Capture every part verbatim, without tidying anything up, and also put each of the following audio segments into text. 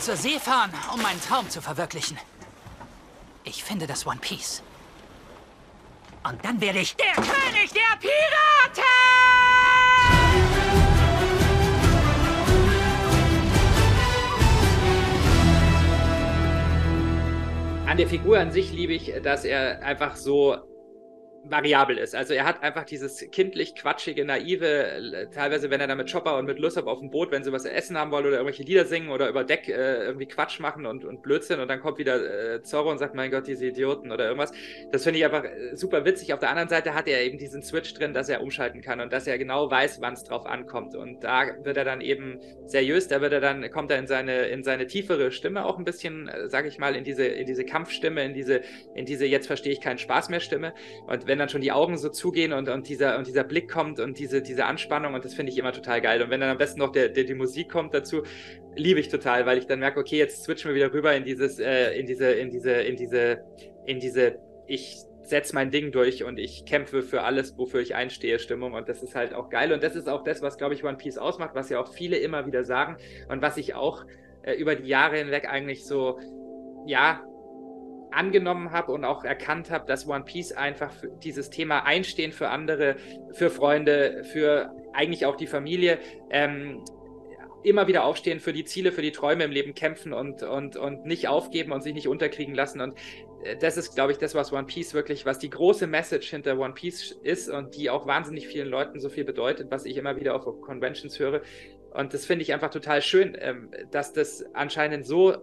zur See fahren, um meinen Traum zu verwirklichen. Ich finde das One Piece. Und dann werde ich der König der Piraten! An der Figur an sich liebe ich, dass er einfach so variabel ist. Also er hat einfach dieses kindlich quatschige, naive, teilweise wenn er da mit Chopper und mit Lysop auf dem Boot, wenn sie was essen haben wollen oder irgendwelche Lieder singen oder über Deck äh, irgendwie Quatsch machen und, und Blödsinn und dann kommt wieder äh, Zorro und sagt, mein Gott, diese Idioten oder irgendwas. Das finde ich einfach super witzig. Auf der anderen Seite hat er eben diesen Switch drin, dass er umschalten kann und dass er genau weiß, wann es drauf ankommt. Und da wird er dann eben seriös, da wird er dann, kommt er in seine, in seine tiefere Stimme auch ein bisschen, äh, sage ich mal, in diese, in diese Kampfstimme, in diese, in diese jetzt verstehe ich keinen Spaß mehr Stimme. Und wenn dann schon die Augen so zugehen und, und, dieser, und dieser Blick kommt und diese, diese Anspannung und das finde ich immer total geil. Und wenn dann am besten noch der, der, die Musik kommt dazu, liebe ich total, weil ich dann merke, okay, jetzt switchen wir wieder rüber in dieses, äh, in diese, in diese, in diese, in diese, ich setze mein Ding durch und ich kämpfe für alles, wofür ich einstehe, Stimmung und das ist halt auch geil und das ist auch das, was, glaube ich, One Piece ausmacht, was ja auch viele immer wieder sagen und was ich auch äh, über die Jahre hinweg eigentlich so, ja, angenommen habe und auch erkannt habe, dass One Piece einfach für dieses Thema Einstehen für andere, für Freunde, für eigentlich auch die Familie, ähm, immer wieder aufstehen für die Ziele, für die Träume im Leben kämpfen und, und, und nicht aufgeben und sich nicht unterkriegen lassen und das ist, glaube ich, das, was One Piece wirklich, was die große Message hinter One Piece ist und die auch wahnsinnig vielen Leuten so viel bedeutet, was ich immer wieder auf Conventions höre und das finde ich einfach total schön, ähm, dass das anscheinend so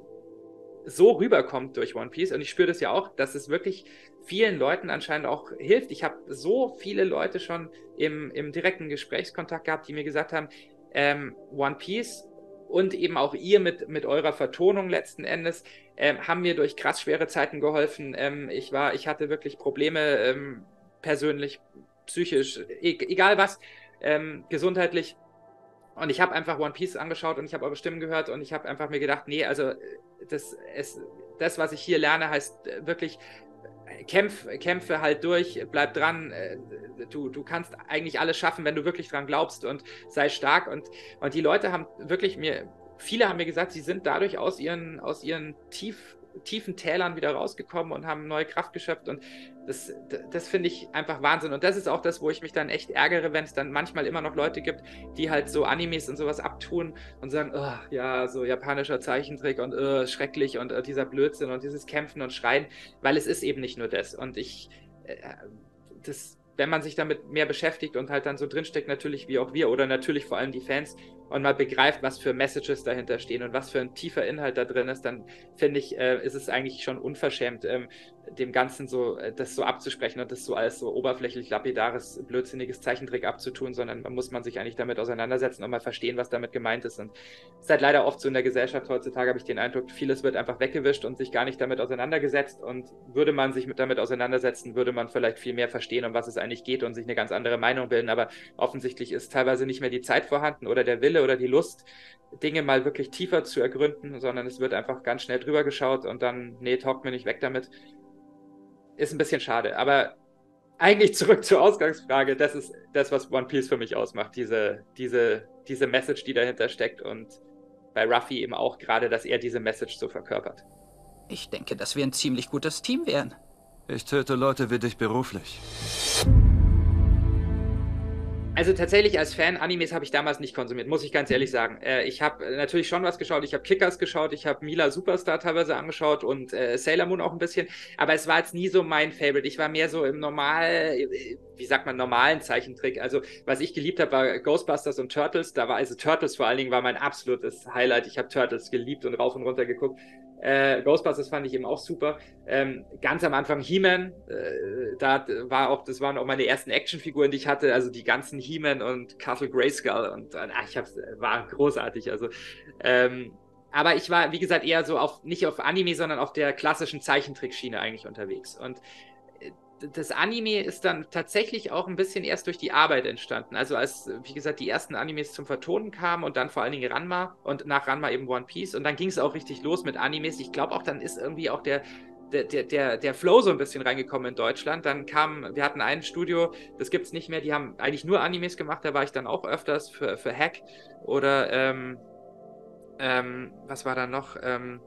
so rüberkommt durch One Piece und ich spüre das ja auch, dass es wirklich vielen Leuten anscheinend auch hilft. Ich habe so viele Leute schon im, im direkten Gesprächskontakt gehabt, die mir gesagt haben, ähm, One Piece und eben auch ihr mit, mit eurer Vertonung letzten Endes ähm, haben mir durch krass schwere Zeiten geholfen. Ähm, ich war, ich hatte wirklich Probleme ähm, persönlich, psychisch, e egal was, ähm, gesundheitlich. Und ich habe einfach One Piece angeschaut und ich habe eure Stimmen gehört und ich habe einfach mir gedacht, nee, also das, es, das, was ich hier lerne, heißt wirklich, kämpf, kämpfe halt durch, bleib dran, du, du kannst eigentlich alles schaffen, wenn du wirklich dran glaubst und sei stark. Und, und die Leute haben wirklich mir, viele haben mir gesagt, sie sind dadurch aus ihren, aus ihren tief, tiefen Tälern wieder rausgekommen und haben neue Kraft geschöpft und das, das finde ich einfach Wahnsinn und das ist auch das, wo ich mich dann echt ärgere, wenn es dann manchmal immer noch Leute gibt, die halt so Animes und sowas abtun und sagen, oh, ja, so japanischer Zeichentrick und oh, schrecklich und oh, dieser Blödsinn und dieses Kämpfen und Schreien, weil es ist eben nicht nur das und ich, äh, das, wenn man sich damit mehr beschäftigt und halt dann so drinsteckt, natürlich wie auch wir oder natürlich vor allem die Fans und mal begreift, was für Messages dahinter stehen und was für ein tiefer Inhalt da drin ist, dann finde ich, äh, ist es eigentlich schon unverschämt, ähm, dem Ganzen so, äh, das so abzusprechen und das so als so oberflächlich lapidares, blödsinniges Zeichentrick abzutun, sondern man muss man sich eigentlich damit auseinandersetzen und mal verstehen, was damit gemeint ist. Und es ist halt leider oft so in der Gesellschaft heutzutage, habe ich den Eindruck, vieles wird einfach weggewischt und sich gar nicht damit auseinandergesetzt und würde man sich mit damit auseinandersetzen, würde man vielleicht viel mehr verstehen, um was es eigentlich geht und sich eine ganz andere Meinung bilden, aber offensichtlich ist teilweise nicht mehr die Zeit vorhanden oder der Wille oder die Lust, Dinge mal wirklich tiefer zu ergründen, sondern es wird einfach ganz schnell drüber geschaut und dann, nee, taugt mir nicht, weg damit. Ist ein bisschen schade, aber eigentlich zurück zur Ausgangsfrage, das ist das, was One Piece für mich ausmacht, diese, diese, diese Message, die dahinter steckt und bei Ruffy eben auch gerade, dass er diese Message so verkörpert. Ich denke, dass wir ein ziemlich gutes Team wären. Ich töte Leute wie dich beruflich. Also tatsächlich als Fan, Animes habe ich damals nicht konsumiert, muss ich ganz ehrlich sagen. Äh, ich habe natürlich schon was geschaut, ich habe Kickers geschaut, ich habe Mila Superstar teilweise angeschaut und äh, Sailor Moon auch ein bisschen, aber es war jetzt nie so mein Favorite. Ich war mehr so im normal, wie sagt man, normalen Zeichentrick. Also was ich geliebt habe, war Ghostbusters und Turtles. Da war also Turtles vor allen Dingen war mein absolutes Highlight. Ich habe Turtles geliebt und rauf und runter geguckt. Äh, Ghostbusters fand ich eben auch super. Ähm, ganz am Anfang He-Man, äh, da war auch, das waren auch meine ersten Actionfiguren, die ich hatte, also die ganzen He-Man und Castle Grayskull und äh, ich hab's, war großartig, also ähm, aber ich war, wie gesagt, eher so auf, nicht auf Anime, sondern auf der klassischen Zeichentrickschiene eigentlich unterwegs und das Anime ist dann tatsächlich auch ein bisschen erst durch die Arbeit entstanden. Also als, wie gesagt, die ersten Animes zum Vertonen kamen und dann vor allen Dingen Ranma und nach Ranma eben One Piece und dann ging es auch richtig los mit Animes. Ich glaube auch, dann ist irgendwie auch der, der, der, der Flow so ein bisschen reingekommen in Deutschland. Dann kam, wir hatten ein Studio, das gibt es nicht mehr, die haben eigentlich nur Animes gemacht, da war ich dann auch öfters für, für Hack oder ähm, Ähm, was war da noch? Ähm,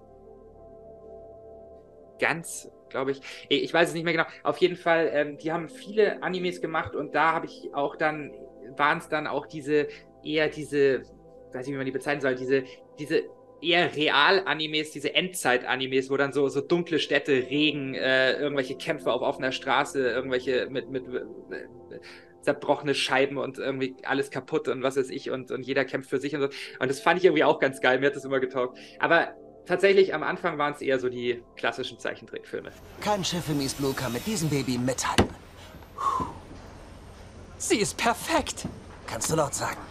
ganz, glaube ich. Ich weiß es nicht mehr genau. Auf jeden Fall, ähm, die haben viele Animes gemacht und da habe ich auch dann, waren es dann auch diese, eher diese, weiß nicht, wie man die bezeichnen soll, diese, diese eher Real-Animes, diese Endzeit-Animes, wo dann so, so dunkle Städte, Regen, äh, irgendwelche Kämpfe auf offener Straße, irgendwelche mit, mit äh, zerbrochene Scheiben und irgendwie alles kaputt und was weiß ich und, und jeder kämpft für sich und so. Und das fand ich irgendwie auch ganz geil, mir hat das immer getaugt. Aber tatsächlich am Anfang waren es eher so die klassischen Zeichentrickfilme. Kein Schiff im East Blue kann mit diesem Baby mithalten. Sie ist perfekt. Kannst du laut sagen.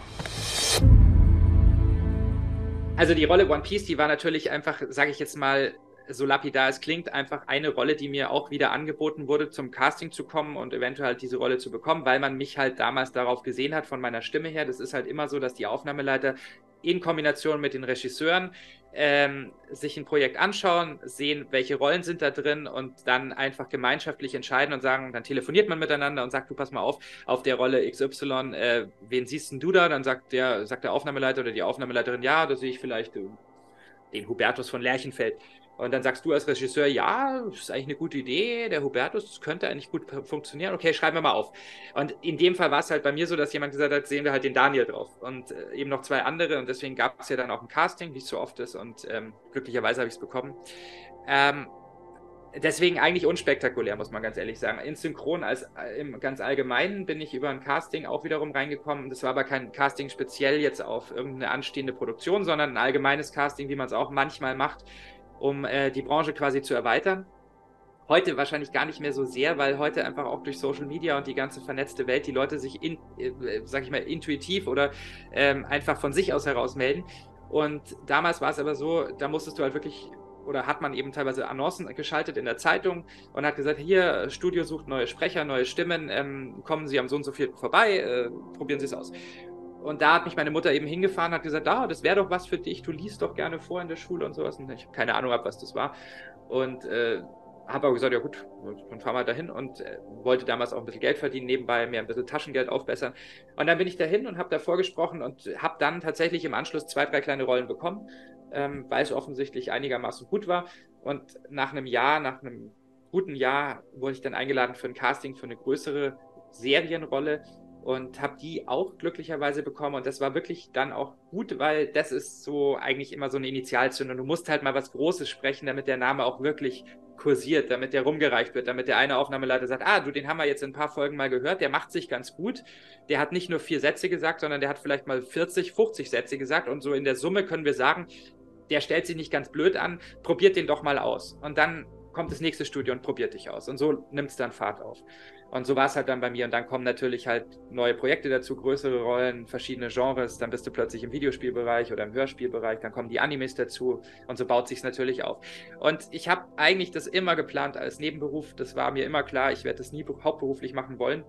Also die Rolle One Piece, die war natürlich einfach, sage ich jetzt mal, so lapidar es klingt, einfach eine Rolle, die mir auch wieder angeboten wurde, zum Casting zu kommen und eventuell halt diese Rolle zu bekommen, weil man mich halt damals darauf gesehen hat, von meiner Stimme her. Das ist halt immer so, dass die Aufnahmeleiter in Kombination mit den Regisseuren ähm, sich ein Projekt anschauen, sehen, welche Rollen sind da drin und dann einfach gemeinschaftlich entscheiden und sagen, dann telefoniert man miteinander und sagt, du pass mal auf, auf der Rolle X Y, äh, wen siehst denn du da? Dann sagt der, sagt der Aufnahmeleiter oder die Aufnahmeleiterin, ja, da sehe ich vielleicht äh, den Hubertus von Lerchenfeld. Und dann sagst du als Regisseur, ja, das ist eigentlich eine gute Idee, der Hubertus, das könnte eigentlich gut funktionieren. Okay, schreiben wir mal auf. Und in dem Fall war es halt bei mir so, dass jemand gesagt hat, sehen wir halt den Daniel drauf. Und äh, eben noch zwei andere. Und deswegen gab es ja dann auch ein Casting, wie es so oft ist. Und ähm, glücklicherweise habe ich es bekommen. Ähm, deswegen eigentlich unspektakulär, muss man ganz ehrlich sagen. In Synchron als im ganz Allgemeinen bin ich über ein Casting auch wiederum reingekommen. Das war aber kein Casting speziell jetzt auf irgendeine anstehende Produktion, sondern ein allgemeines Casting, wie man es auch manchmal macht, um äh, die Branche quasi zu erweitern. Heute wahrscheinlich gar nicht mehr so sehr, weil heute einfach auch durch Social Media und die ganze vernetzte Welt die Leute sich, in, äh, sag ich mal, intuitiv oder ähm, einfach von sich aus heraus melden. Und damals war es aber so, da musstest du halt wirklich, oder hat man eben teilweise Annoncen geschaltet in der Zeitung und hat gesagt, hier, Studio sucht neue Sprecher, neue Stimmen, ähm, kommen Sie am so und so viel vorbei, äh, probieren Sie es aus. Und da hat mich meine Mutter eben hingefahren und hat gesagt, ah, das wäre doch was für dich, du liest doch gerne vor in der Schule und sowas. Und ich habe keine Ahnung, was das war. Und äh, habe aber gesagt, ja gut, dann fahren wir dahin und äh, wollte damals auch ein bisschen Geld verdienen, nebenbei mir ein bisschen Taschengeld aufbessern. Und dann bin ich dahin und habe da vorgesprochen und habe dann tatsächlich im Anschluss zwei, drei kleine Rollen bekommen, ähm, weil es offensichtlich einigermaßen gut war. Und nach einem Jahr, nach einem guten Jahr, wurde ich dann eingeladen für ein Casting für eine größere Serienrolle und habe die auch glücklicherweise bekommen und das war wirklich dann auch gut, weil das ist so eigentlich immer so eine Initialzündung. Du musst halt mal was Großes sprechen, damit der Name auch wirklich kursiert, damit der rumgereicht wird, damit der eine Aufnahmeleiter sagt, ah, du, den haben wir jetzt in ein paar Folgen mal gehört, der macht sich ganz gut, der hat nicht nur vier Sätze gesagt, sondern der hat vielleicht mal vierzig, fünfzig Sätze gesagt und so in der Summe können wir sagen, der stellt sich nicht ganz blöd an, probiert den doch mal aus und dann kommt das nächste Studio und probiert dich aus und so nimmt es dann Fahrt auf. Und so war es halt dann bei mir. Und dann kommen natürlich halt neue Projekte dazu, größere Rollen, verschiedene Genres. Dann bist du plötzlich im Videospielbereich oder im Hörspielbereich. Dann kommen die Animes dazu. Und so baut sich es natürlich auf. Und ich habe eigentlich das immer geplant als Nebenberuf. Das war mir immer klar. Ich werde das nie hauptberuflich machen wollen.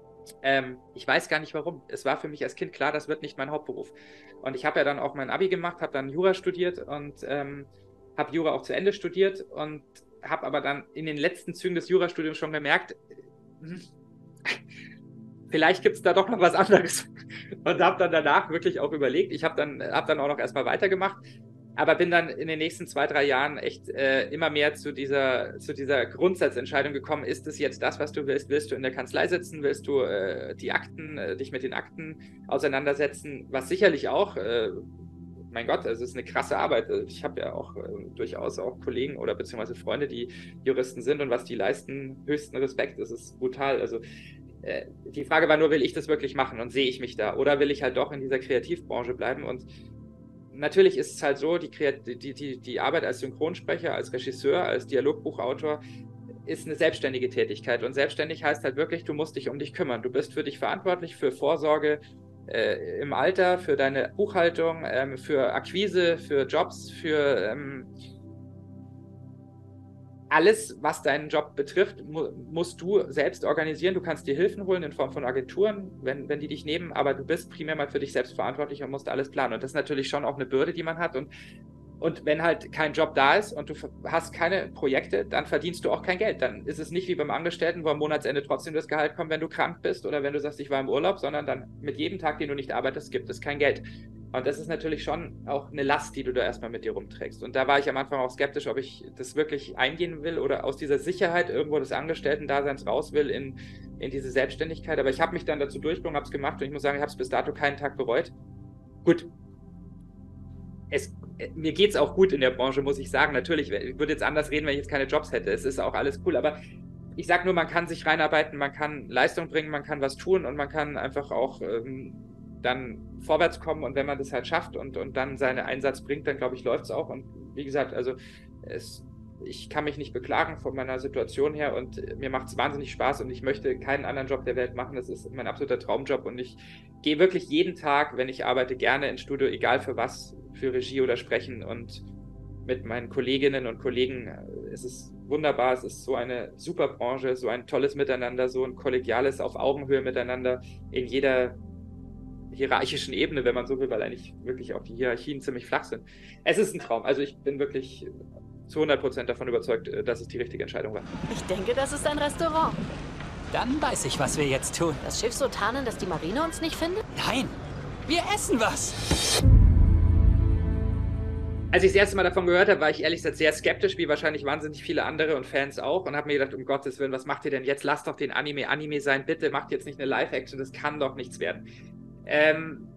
Ähm, ich weiß gar nicht warum. Es war für mich als Kind klar, das wird nicht mein Hauptberuf. Und ich habe ja dann auch mein Abi gemacht, habe dann Jura studiert und ähm, habe Jura auch zu Ende studiert und habe aber dann in den letzten Zügen des Jurastudiums schon gemerkt, vielleicht gibt es da doch noch was anderes. Und habe dann danach wirklich auch überlegt. Ich habe dann, hab dann auch noch erstmal weitergemacht, aber bin dann in den nächsten zwei, drei Jahren echt äh, immer mehr zu dieser, zu dieser Grundsatzentscheidung gekommen, ist es jetzt das, was du willst? Willst du in der Kanzlei sitzen? Willst du äh, die Akten, äh, dich mit den Akten auseinandersetzen? Was sicherlich auch, äh, mein Gott, also es ist eine krasse Arbeit. Ich habe ja auch äh, durchaus auch Kollegen oder beziehungsweise Freunde, die Juristen sind und was die leisten, höchsten Respekt. Es ist brutal. Also äh, die Frage war nur, will ich das wirklich machen und sehe ich mich da? Oder will ich halt doch in dieser Kreativbranche bleiben? Und natürlich ist es halt so, die, die, die, die Arbeit als Synchronsprecher, als Regisseur, als Dialogbuchautor ist eine selbstständige Tätigkeit. Und selbstständig heißt halt wirklich, du musst dich um dich kümmern. Du bist für dich verantwortlich, für Vorsorge äh, im Alter, für deine Buchhaltung, ähm, für Akquise, für Jobs, für ähm, alles, was deinen Job betrifft, mu musst du selbst organisieren. Du kannst dir Hilfen holen in Form von Agenturen, wenn, wenn die dich nehmen, aber du bist primär mal für dich selbst verantwortlich und musst alles planen. Und das ist natürlich schon auch eine Bürde, die man hat. Und, und wenn halt kein Job da ist und du hast keine Projekte, dann verdienst du auch kein Geld. Dann ist es nicht wie beim Angestellten, wo am Monatsende trotzdem das Gehalt kommt, wenn du krank bist oder wenn du sagst, ich war im Urlaub, sondern dann mit jedem Tag, den du nicht arbeitest, gibt es kein Geld. Und das ist natürlich schon auch eine Last, die du da erstmal mit dir rumträgst. Und da war ich am Anfang auch skeptisch, ob ich das wirklich eingehen will oder aus dieser Sicherheit irgendwo des Angestellten-Daseins raus will in, in diese Selbstständigkeit. Aber ich habe mich dann dazu durchgerungen, habe es gemacht und ich muss sagen, ich habe es bis dato keinen Tag bereut. Gut, es, mir geht es auch gut in der Branche, muss ich sagen. Natürlich, ich würde jetzt anders reden, wenn ich jetzt keine Jobs hätte. Es ist auch alles cool, aber ich sage nur, man kann sich reinarbeiten, man kann Leistung bringen, man kann was tun und man kann einfach auch ähm, dann vorwärts kommen, und wenn man das halt schafft und, und dann seinen Einsatz bringt, dann glaube ich, läuft es auch. Und wie gesagt, also es, ich kann mich nicht beklagen von meiner Situation her und mir macht es wahnsinnig Spaß und ich möchte keinen anderen Job der Welt machen. Das ist mein absoluter Traumjob und ich gehe wirklich jeden Tag, wenn ich arbeite, gerne ins Studio, egal für was, für Regie oder Sprechen, und mit meinen Kolleginnen und Kollegen ist es wunderbar. Es ist so eine super Branche, so ein tolles Miteinander, so ein kollegiales, auf Augenhöhe miteinander in jeder hierarchischen Ebene, wenn man so will, weil eigentlich wirklich auch die Hierarchien ziemlich flach sind. Es ist ein Traum. Also ich bin wirklich zu hundert Prozent davon überzeugt, dass es die richtige Entscheidung war. Ich denke, das ist ein Restaurant. Dann weiß ich, was wir jetzt tun. Das Schiff so tarnen, dass die Marine uns nicht findet? Nein, wir essen was. Als ich das erste Mal davon gehört habe, war ich ehrlich gesagt sehr skeptisch, wie wahrscheinlich wahnsinnig viele andere und Fans auch, und habe mir gedacht, um Gottes Willen, was macht ihr denn jetzt? Lasst doch den Anime Anime sein, bitte macht jetzt nicht eine Live-Action, das kann doch nichts werden. Ähm,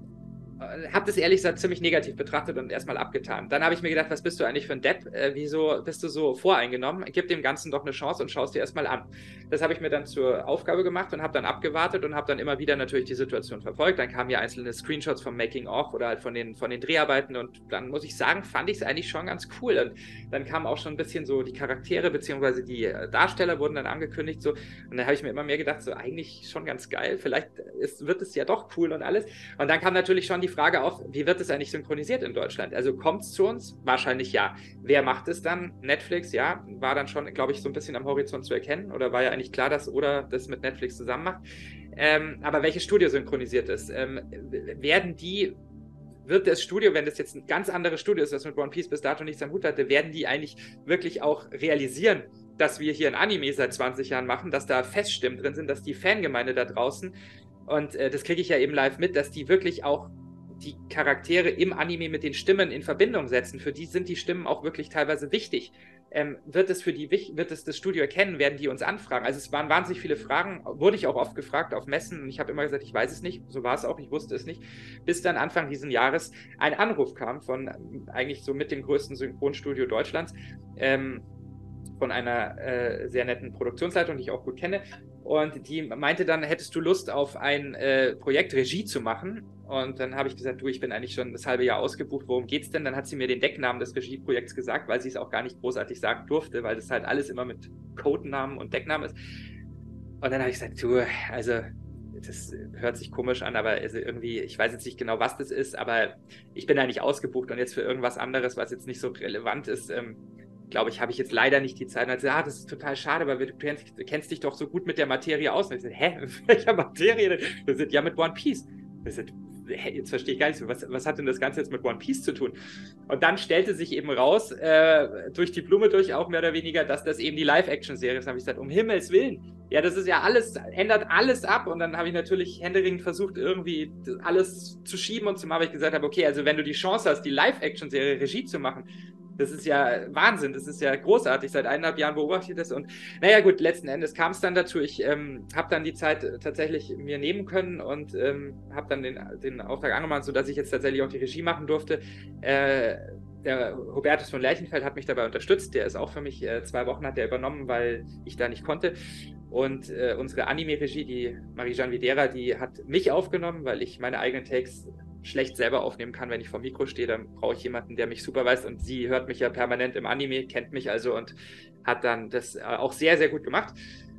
habe das ehrlich gesagt ziemlich negativ betrachtet und erstmal abgetan. Dann habe ich mir gedacht, was bist du eigentlich für ein Depp? Äh, wieso bist du so voreingenommen? Gib dem Ganzen doch eine Chance und schau es dir erstmal an. Das habe ich mir dann zur Aufgabe gemacht und habe dann abgewartet und habe dann immer wieder natürlich die Situation verfolgt. Dann kamen ja einzelne Screenshots vom Making-of oder halt von den, von den Dreharbeiten, und dann muss ich sagen, fand ich es eigentlich schon ganz cool. Und dann kamen auch schon ein bisschen so die Charaktere beziehungsweise die Darsteller wurden dann angekündigt. So. Und dann habe ich mir immer mehr gedacht, so eigentlich schon ganz geil. Vielleicht ist, wird es ja doch cool und alles. Und dann kam natürlich schon die Frage auf, wie wird es eigentlich synchronisiert in Deutschland? Also kommt es zu uns? Wahrscheinlich ja. Wer macht es dann? Netflix, ja. War dann schon, glaube ich, so ein bisschen am Horizont zu erkennen, oder war ja eigentlich klar, dass Oda das mit Netflix zusammen macht. Ähm, aber welches Studio synchronisiert es? Ähm, werden die, wird das Studio, wenn das jetzt ein ganz anderes Studio ist, das mit One Piece bis dato nichts am Hut hatte, werden die eigentlich wirklich auch realisieren, dass wir hier ein Anime seit zwanzig Jahren machen, dass da Feststimmen drin sind, dass die Fangemeinde da draußen, und äh, das kriege ich ja eben live mit, dass die wirklich auch die Charaktere im Anime mit den Stimmen in Verbindung setzen. Für die sind die Stimmen auch wirklich teilweise wichtig. Ähm, wird es für die, wird es das Studio erkennen, werden die uns anfragen? Also es waren wahnsinnig viele Fragen, wurde ich auch oft gefragt auf Messen, und ich habe immer gesagt, ich weiß es nicht, so war es auch, ich wusste es nicht, bis dann Anfang dieses Jahres ein Anruf kam von ähm, eigentlich so mit dem größten Synchronstudio Deutschlands, ähm, von einer äh, sehr netten Produktionsleitung, die ich auch gut kenne, und die meinte dann, hättest du Lust auf ein äh, Projekt Regie zu machen? Und dann habe ich gesagt, du, ich bin eigentlich schon das halbe Jahr ausgebucht, worum geht's denn? Dann hat sie mir den Decknamen des Regieprojekts gesagt, weil sie es auch gar nicht großartig sagen durfte, weil das halt alles immer mit Codenamen und Decknamen ist. Und dann habe ich gesagt, du, also das hört sich komisch an, aber also irgendwie, ich weiß jetzt nicht genau, was das ist, aber ich bin eigentlich ausgebucht, und jetzt für irgendwas anderes, was jetzt nicht so relevant ist, ähm, glaube ich, habe ich jetzt leider nicht die Zeit. Und dann hat sie gesagt, ah, das ist total schade, weil du kennst, du kennst dich doch so gut mit der Materie aus. Und ich sagte, hä, mit welcher Materie? Wir sind ja mit One Piece. Ich sagte, hä, jetzt verstehe ich gar nicht so, was, was hat denn das Ganze jetzt mit One Piece zu tun? Und dann stellte sich eben raus, äh, durch die Blume durch auch mehr oder weniger, dass das eben die Live-Action-Serie ist. Dann habe ich gesagt, um Himmels Willen, ja, das ist ja alles, ändert alles ab. Und dann habe ich natürlich händeringend versucht, irgendwie alles zu schieben und zu machen, weil ich gesagt habe, okay, also wenn du die Chance hast, die Live-Action-Serie Regie zu machen, das ist ja Wahnsinn, das ist ja großartig. Seit eineinhalb Jahren beobachte ich das, und naja gut, letzten Endes kam es dann dazu. Ich ähm, habe dann die Zeit tatsächlich mir nehmen können und ähm, habe dann den, den Auftrag angenommen, sodass ich jetzt tatsächlich auch die Regie machen durfte. Äh, der Hubertus von Lerchenfeld hat mich dabei unterstützt. Der ist auch für mich, äh, zwei Wochen hat er übernommen, weil ich da nicht konnte. Und äh, unsere Anime-Regie, die Marie-Jeanne Videra, die hat mich aufgenommen, weil ich meine eigenen Takes schlecht selber aufnehmen kann, wenn ich vor dem Mikro stehe. Dann brauche ich jemanden, der mich superweist, und sie hört mich ja permanent im Anime, kennt mich also und hat dann das äh, auch sehr, sehr gut gemacht.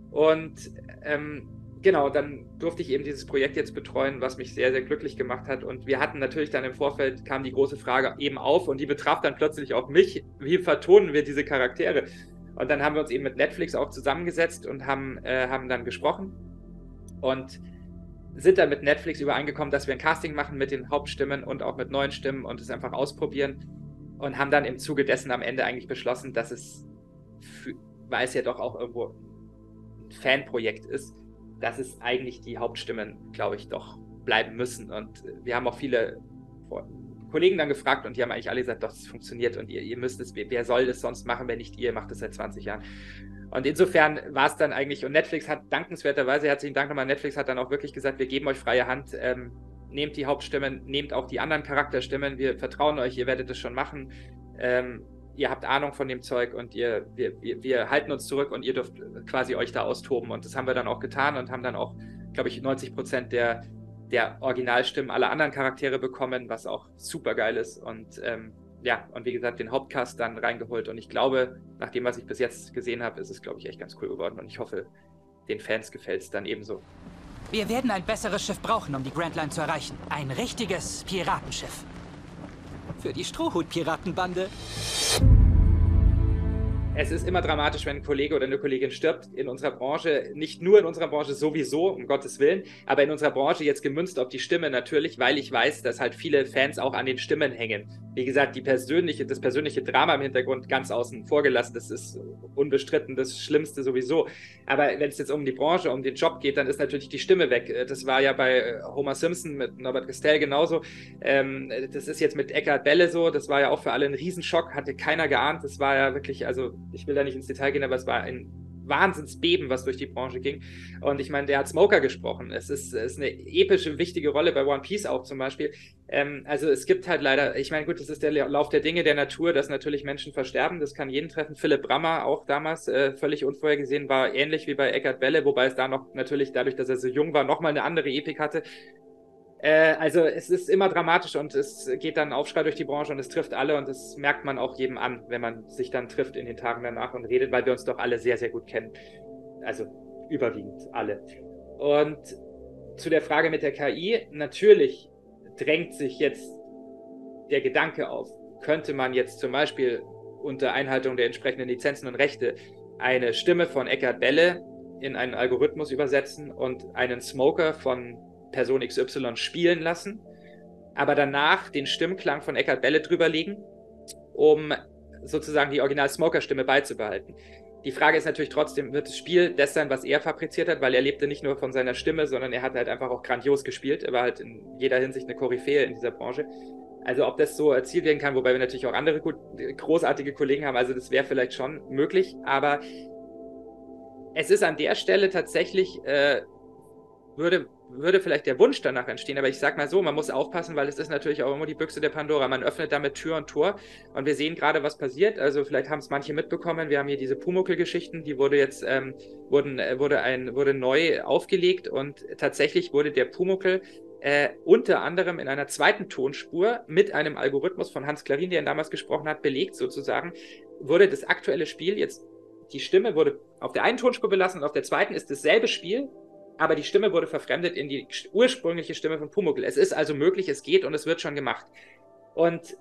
Und ähm, genau, dann durfte ich eben dieses Projekt jetzt betreuen, was mich sehr, sehr glücklich gemacht hat. Und wir hatten natürlich dann im Vorfeld, kam die große Frage eben auf, und die betraf dann plötzlich auch mich, wie vertonen wir diese Charaktere? Und dann haben wir uns eben mit Netflix auch zusammengesetzt und haben, äh, haben dann gesprochen und sind dann mit Netflix übereingekommen, dass wir ein Casting machen mit den Hauptstimmen und auch mit neuen Stimmen und es einfach ausprobieren, und haben dann im Zuge dessen am Ende eigentlich beschlossen, dass es, für, weil es ja doch auch irgendwo ein Fanprojekt ist, dass es eigentlich die Hauptstimmen, glaube ich, doch bleiben müssen. Und wir haben auch viele Kollegen dann gefragt und die haben eigentlich alle gesagt, doch, das funktioniert und ihr, ihr müsst es, wer soll das sonst machen, wenn nicht ihr, macht das seit zwanzig Jahren. Und insofern war es dann eigentlich, und Netflix hat dankenswerterweise, herzlichen Dank nochmal, Netflix hat dann auch wirklich gesagt, wir geben euch freie Hand, ähm, nehmt die Hauptstimmen, nehmt auch die anderen Charakterstimmen, wir vertrauen euch, ihr werdet es schon machen, ähm, ihr habt Ahnung von dem Zeug und ihr, wir, wir, wir halten uns zurück und ihr dürft quasi euch da austoben. Und das haben wir dann auch getan und haben dann auch, glaube ich, neunzig Prozent der, der Originalstimmen aller anderen Charaktere bekommen, was auch super geil ist. Und ähm, ja, und wie gesagt, den Hauptcast dann reingeholt. Und ich glaube, nach dem, was ich bis jetzt gesehen habe, ist es, glaube ich, echt ganz cool geworden. Und ich hoffe, den Fans gefällt es dann ebenso. Wir werden ein besseres Schiff brauchen, um die Grand Line zu erreichen. Ein richtiges Piratenschiff. Für die Strohhut-Piratenbande. Es ist immer dramatisch, wenn ein Kollege oder eine Kollegin stirbt in unserer Branche. Nicht nur in unserer Branche sowieso, um Gottes Willen, aber in unserer Branche jetzt gemünzt auf die Stimme natürlich, weil ich weiß, dass halt viele Fans auch an den Stimmen hängen. Wie gesagt, die persönliche, das persönliche Drama im Hintergrund ganz außen vor gelassen, das ist unbestritten das Schlimmste sowieso. Aber wenn es jetzt um die Branche, um den Job geht, dann ist natürlich die Stimme weg. Das war ja bei Homer Simpson mit Norbert Gastel genauso. Ähm, das ist jetzt mit Eckhard Belle so. Das war ja auch für alle ein Riesenschock, hatte keiner geahnt. Das war ja wirklich, also ich will da nicht ins Detail gehen, aber es war ein Wahnsinnsbeben, was durch die Branche ging. Und ich meine, der hat Smoker gesprochen. Es ist, es ist eine epische, wichtige Rolle bei One Piece auch zum Beispiel. Ähm, also es gibt halt leider, ich meine, gut, das ist der Lauf der Dinge, der Natur, dass natürlich Menschen versterben. Das kann jeden treffen. Philipp Brammer auch damals äh, völlig unvorhergesehen, war ähnlich wie bei Eckhard Belle, wobei es da noch natürlich dadurch, dass er so jung war, nochmal eine andere Epik hatte. Äh, also es ist immer dramatisch und es geht dann Aufschrei durch die Branche und es trifft alle und das merkt man auch jedem an, wenn man sich dann trifft in den Tagen danach und redet, weil wir uns doch alle sehr, sehr gut kennen. Also überwiegend alle. Und zu der Frage mit der K I, natürlich drängt sich jetzt der Gedanke auf, könnte man jetzt zum Beispiel unter Einhaltung der entsprechenden Lizenzen und Rechte eine Stimme von Eckhard Belle in einen Algorithmus übersetzen und einen Smoker von Person X Y spielen lassen, aber danach den Stimmklang von Eckhard Belle drüberlegen, um sozusagen die Original-Smoker-Stimme beizubehalten. Die Frage ist natürlich trotzdem, wird das Spiel das sein, was er fabriziert hat, weil er lebte nicht nur von seiner Stimme, sondern er hat halt einfach auch grandios gespielt. Er war halt in jeder Hinsicht eine Koryphäe in dieser Branche. Also ob das so erzielt werden kann, wobei wir natürlich auch andere gut, großartige Kollegen haben, also das wäre vielleicht schon möglich, aber es ist an der Stelle tatsächlich, äh, würde würde vielleicht der Wunsch danach entstehen, aber ich sag mal so, man muss aufpassen, weil es ist natürlich auch immer die Büchse der Pandora. Man öffnet damit Tür und Tor und wir sehen gerade, was passiert. Also vielleicht haben es manche mitbekommen. Wir haben hier diese Pumuckl-Geschichten, die wurde jetzt ähm, wurden wurde ein wurde neu aufgelegt und tatsächlich wurde der Pumuckl äh, unter anderem in einer zweiten Tonspur mit einem Algorithmus von Hans Klarin, der ihn damals gesprochen hat, belegt sozusagen. Wurde das aktuelle Spiel jetzt, die Stimme wurde auf der einen Tonspur belassen und auf der zweiten ist dasselbe Spiel, aber die Stimme wurde verfremdet in die ursprüngliche Stimme von Pumuckl. Es ist also möglich, es geht und es wird schon gemacht. Und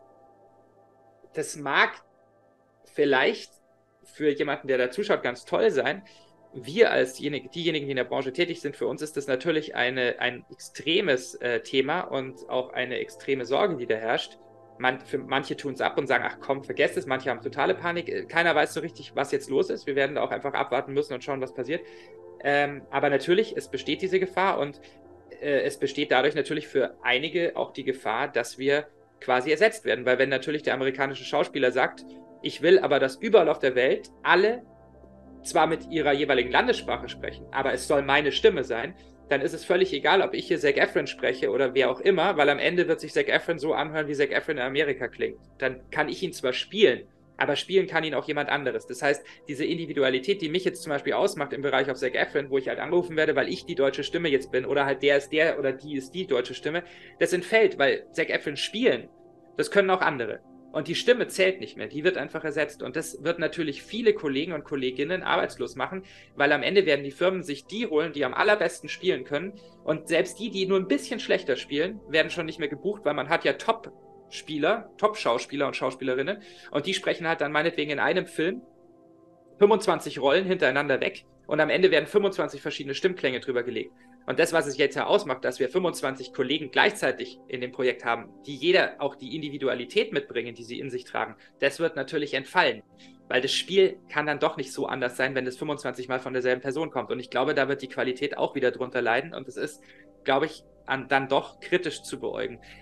das mag vielleicht für jemanden, der da zuschaut, ganz toll sein. Wir als diejenigen, die in der Branche tätig sind, für uns ist das natürlich eine, ein extremes äh, Thema und auch eine extreme Sorge, die da herrscht. Man, für manche tun es ab und sagen, ach komm, vergesst es. Manche haben totale Panik. Keiner weiß so richtig, was jetzt los ist. Wir werden da auch einfach abwarten müssen und schauen, was passiert. Ähm, aber natürlich, es besteht diese Gefahr und äh, es besteht dadurch natürlich für einige auch die Gefahr, dass wir quasi ersetzt werden. Weil wenn natürlich der amerikanische Schauspieler sagt, ich will aber, dass überall auf der Welt alle zwar mit ihrer jeweiligen Landessprache sprechen, aber es soll meine Stimme sein, dann ist es völlig egal, ob ich hier Zac Efron spreche oder wer auch immer, weil am Ende wird sich Zac Efron so anhören, wie Zac Efron in Amerika klingt. Dann kann ich ihn zwar spielen, aber spielen kann ihn auch jemand anderes. Das heißt, diese Individualität, die mich jetzt zum Beispiel ausmacht im Bereich auf Zac Efron, wo ich halt angerufen werde, weil ich die deutsche Stimme jetzt bin oder halt der ist der oder die ist die deutsche Stimme, das entfällt, weil Zac Efron spielen, das können auch andere. Und die Stimme zählt nicht mehr, die wird einfach ersetzt. Und das wird natürlich viele Kollegen und Kolleginnen arbeitslos machen, weil am Ende werden die Firmen sich die holen, die am allerbesten spielen können. Und selbst die, die nur ein bisschen schlechter spielen, werden schon nicht mehr gebucht, weil man hat ja Top-Spieler, Top-Schauspieler und Schauspielerinnen. Und die sprechen halt dann meinetwegen in einem Film fünfundzwanzig Rollen hintereinander weg. Und am Ende werden fünfundzwanzig verschiedene Stimmklänge drüber gelegt. Und das, was es jetzt ja ausmacht, dass wir fünfundzwanzig Kollegen gleichzeitig in dem Projekt haben, die jeder auch die Individualität mitbringen, die sie in sich tragen, das wird natürlich entfallen. Weil das Spiel kann dann doch nicht so anders sein, wenn es fünfundzwanzig Mal von derselben Person kommt. Und ich glaube, da wird die Qualität auch wieder drunter leiden. Und es ist, glaube ich, an, dann doch kritisch zu beäugen.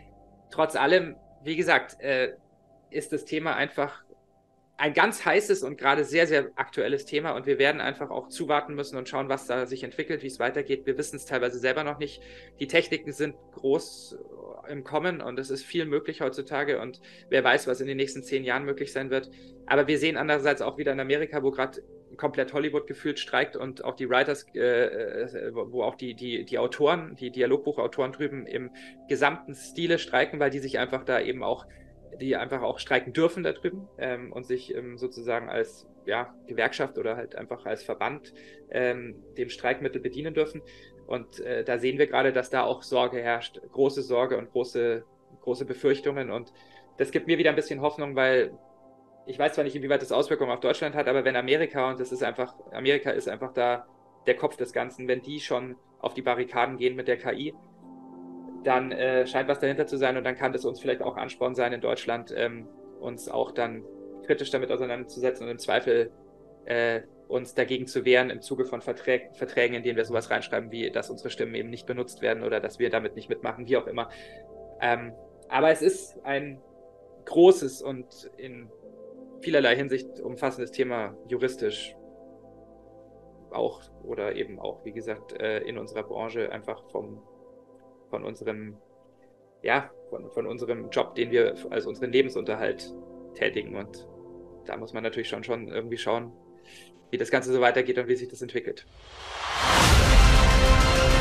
trotz allem, wie gesagt, äh, ist das Thema einfach ein ganz heißes und gerade sehr, sehr aktuelles Thema und wir werden einfach auch zuwarten müssen und schauen, was da sich entwickelt, wie es weitergeht. Wir wissen es teilweise selber noch nicht. Die Techniken sind groß im Kommen und es ist viel möglich heutzutage und wer weiß, was in den nächsten zehn Jahren möglich sein wird. Aber wir sehen andererseits auch wieder in Amerika, wo gerade komplett Hollywood gefühlt streikt und auch die Writers, äh, wo auch die, die, die Autoren, die Dialogbuchautoren drüben im gesamten Stile streiken, weil die sich einfach da eben auch die einfach auch streiken dürfen da drüben ähm, und sich ähm, sozusagen als ja, Gewerkschaft oder halt einfach als Verband ähm, dem Streikmittel bedienen dürfen. Und äh, da sehen wir gerade, dass da auch Sorge herrscht, große Sorge und große, große Befürchtungen. Und das gibt mir wieder ein bisschen Hoffnung, weil ich weiß zwar nicht, inwieweit das Auswirkungen auf Deutschland hat, aber wenn Amerika, und das ist einfach, Amerika ist einfach da der Kopf des Ganzen, wenn die schon auf die Barrikaden gehen mit der K I, dann äh, scheint was dahinter zu sein und dann kann das uns vielleicht auch Ansporn sein in Deutschland, ähm, uns auch dann kritisch damit auseinanderzusetzen und im Zweifel äh, uns dagegen zu wehren im Zuge von Verträ- Verträgen, in denen wir sowas reinschreiben, wie dass unsere Stimmen eben nicht benutzt werden oder dass wir damit nicht mitmachen, wie auch immer. Ähm, aber es ist ein großes und in vielerlei Hinsicht umfassendes Thema, juristisch auch oder eben auch, wie gesagt, äh, in unserer Branche einfach vom von unserem, ja, von, von unserem Job, den wir als unseren Lebensunterhalt tätigen. Und da muss man natürlich schon, schon irgendwie schauen, wie das Ganze so weitergeht und wie sich das entwickelt.